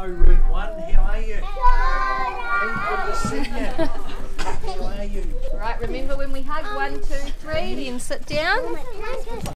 Hello, room 1. How are you? Hey, good to see you. How are you? Right, remember when we hug 1, 2, 3, then sit down.